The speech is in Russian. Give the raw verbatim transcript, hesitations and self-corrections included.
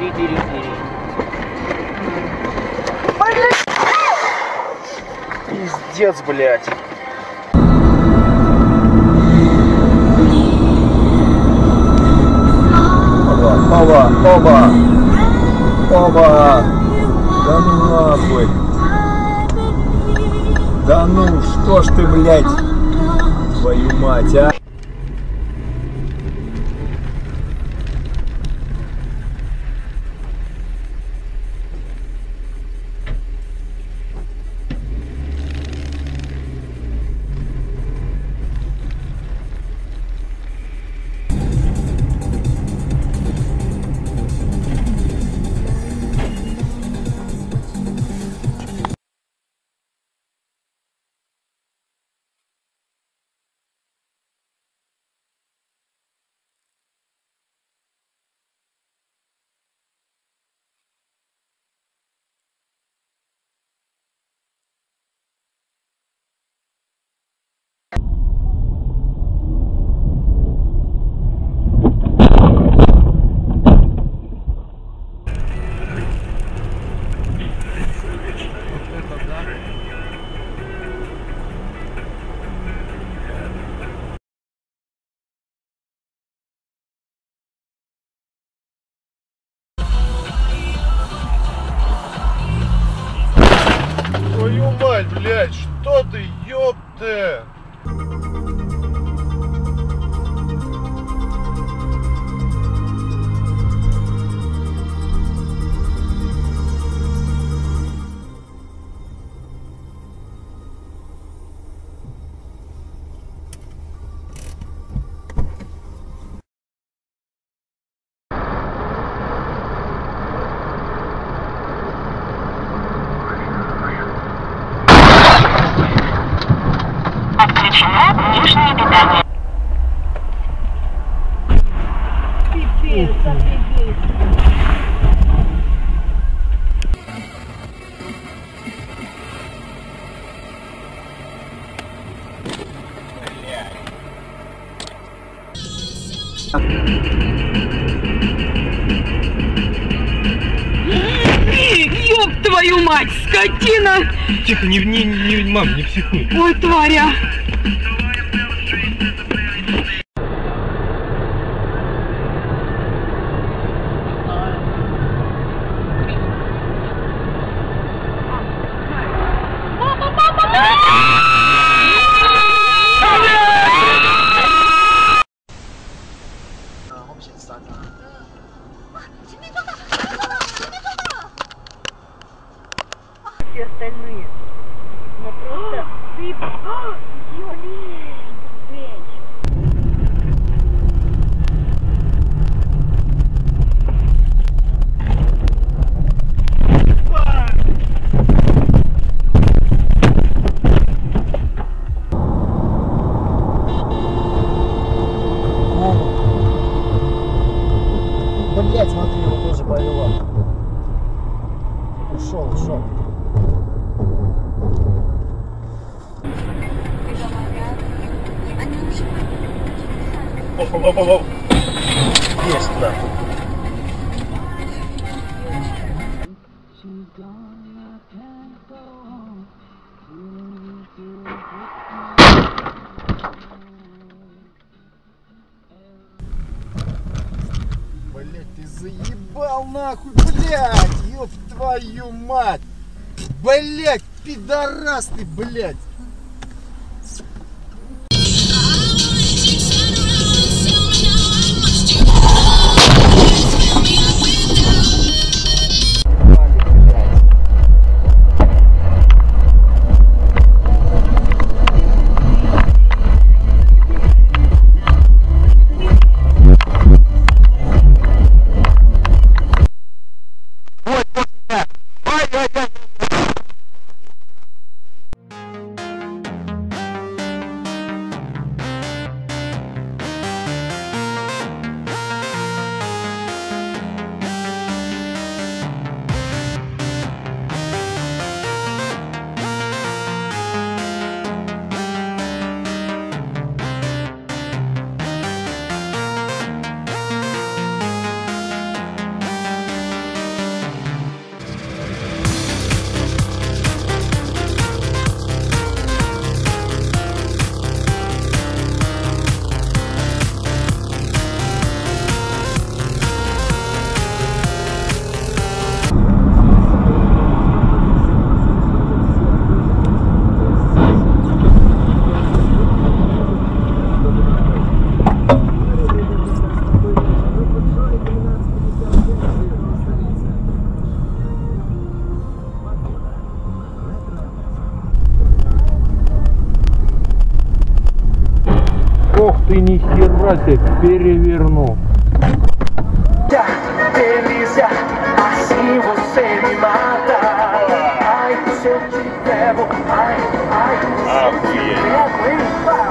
бери, бери, бери. Пиздец, блядь. Оба, оба, оба. Да ну нахуй. Да ну, что ж ты, блядь, твою мать, а? Твою мать, блядь, что ты, ёпта? Отключено внешнее питание. Пипец, офигеть. Ёб твою мать, скотина! Тихо, не, не, не, мам, не психуй. Ой, тваря! Все остальные. Но просто ты... Ёлей! Блять, смотри, его тоже повела. Ушел, ушел. Оу-оу-оу-оу. Есть, нахуй. Блять, ты заебал нахуй, блять, ёб твою мать. Блять, пидорас ты, блять. Ой, ой, ой, ой, ой. Ох ты, нихера себе, перевернул. Delícia, assim você me mata. Ai, se eu te levo, ai, ai, se eu te levo, hein?